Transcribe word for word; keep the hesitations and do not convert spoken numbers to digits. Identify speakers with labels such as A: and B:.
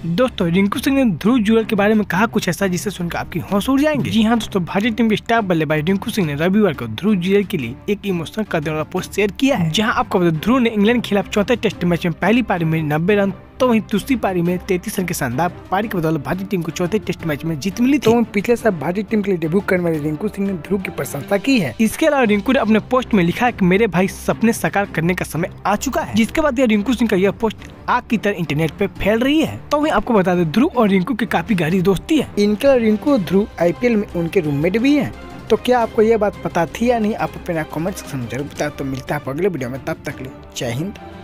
A: दोस्तों रिंकू सिंह ने ध्रुव जुरैल के बारे में कहा कुछ ऐसा जिसे सुनकर आपकी होश उड़ जाएंगे। जी हाँ दोस्तों, भारतीय टीम के स्टार बल्लेबाज रिंकू सिंह ने रविवार को ध्रुव जुरैल के लिए एक इमोशनल कर देने वाला पोस्ट शेयर किया है, जहां आपको बता ध्रुव ने इंग्लैंड के खिलाफ चौथे टेस्ट मैच में पहली पारी में नब्बे रन तो वहीं दूसरी पारी में तैंतीस रन के शानदार पारी के बदौलत भारतीय टीम को चौथे टेस्ट मैच में जीत मिली थी।
B: तो पिछले साल भारतीय टीम के लिए डेब्यू करने वाले रिंकू सिंह ने ध्रुव की प्रशंसा की है।
A: इसके अलावा रिंकू ने अपने पोस्ट में लिखा है कि मेरे भाई सपने साकार करने का समय आ चुका है, जिसके बाद यह रिंकू सिंह का यह पोस्ट आग की तरह इंटरनेट पे फैल रही है। तो वहीं आपको बता दें ध्रुव और रिंकू की काफी गहरी दोस्ती है।
B: इनके रिंकू और ध्रुव आई पी एल में उनके रूममेट भी हैं। तो क्या आपको यह बात पता थी या नहीं? आप अपना कमेंट सेक्शन में जरूर बताएं। तो मिलता है अगले वीडियो में, तब तक के लिए जय हिंद।